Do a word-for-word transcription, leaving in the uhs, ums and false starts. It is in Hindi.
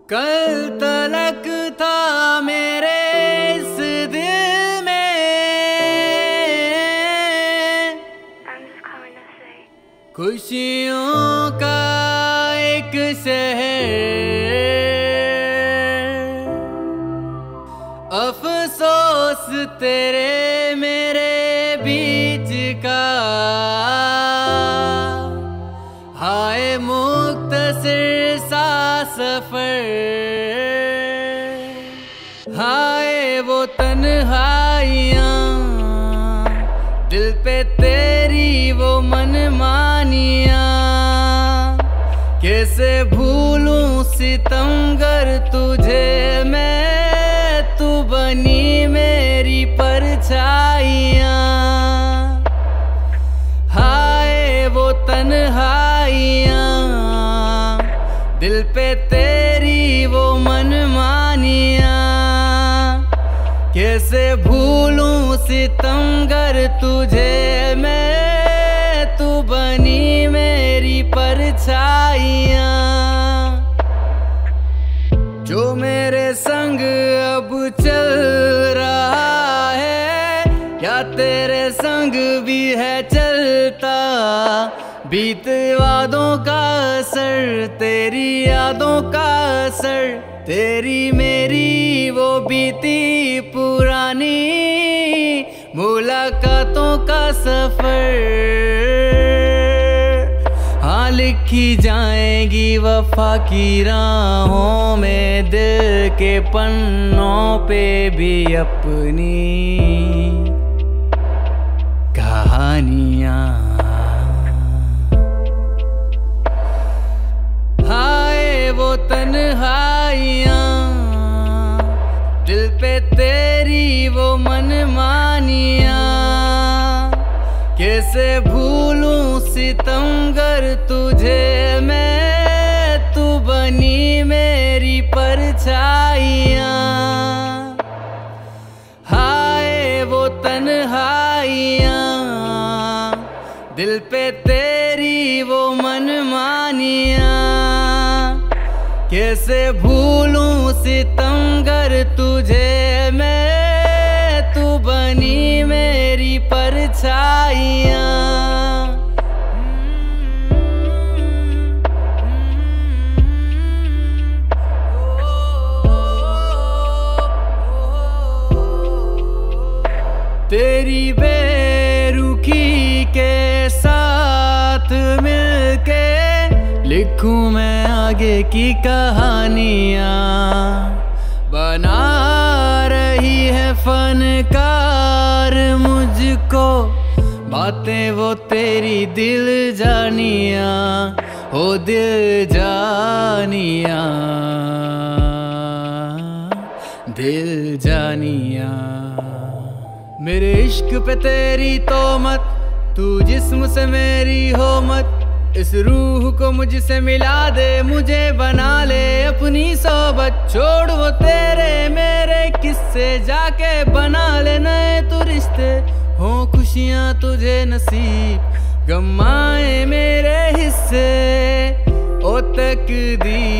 कल तलक था मेरे इस दिल में खुशियों का एक शहर, अफसोस तेरे मेरे बीच का, हाय मुख्तसर सा सफर, हाय वो तन्हाइयाँ दिल पे तेरी वो मनमानियाँ, कैसे भूलूं सितमगर तुझे मैं, तू बनी मेरी परछाइयाँ, हाय वो तन्हाइयाँ दिल पे तेरी वो मनमानियाँ, कैसे भूलूं सितमगर तुझे मैं, तू बनी मेरी परछाइयाँ। जो मेरे संग अब चल रहा है या तेरे संग भी है चलता, बीत वादों का असर, तेरी यादों का असर, तेरी मेरी वो बीती पुरानी मुलाकातों का सफर, हाँ लिखी जाएगी वफा की राहों में, दिल के पन्नों पे भी अपनी कहानियाँ, हाय वो तन्हाइयाँ दिल पे तेरी वो मनमानियाँ, कैसे भूलूं सितमगर तुझे मैं, तू बनी मेरी परछाइयाँ, हाय वो तन्हाइयाँ दिल पे तेरी वो मनमानियाँ, कैसे भूलूं सितमगर तुझे मैं, तू बनी मेरी परछाइयाँ। तेरी बेरुखी के साथ मिलके लिखूं मैं आगे की कहानियाँ, बना रही है फनकार मुझको बातें वो तेरी दिल जानियाँ, हो दिल जानियाँ, दिल जानियाँ। मेरे इश्क पे तेरी तोहमत, तू जिस्म से मेरी हो मत, इस रूह को मुझसे मिला दे, मुझे बना ले अपनी सोबत, छोड़ वो तेरे मेरे किस्से, जाके बना ले नए तू रिश्ते, हो खुशियाँ तुझे नसीब, गम आए मेरे हिस्से, ओ तकदीर